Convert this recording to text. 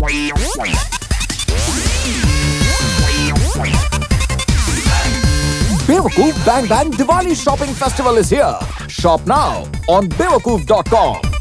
Bewakoof Bang Bang Diwali Shopping Festival is here. Shop now on bewakoof.com.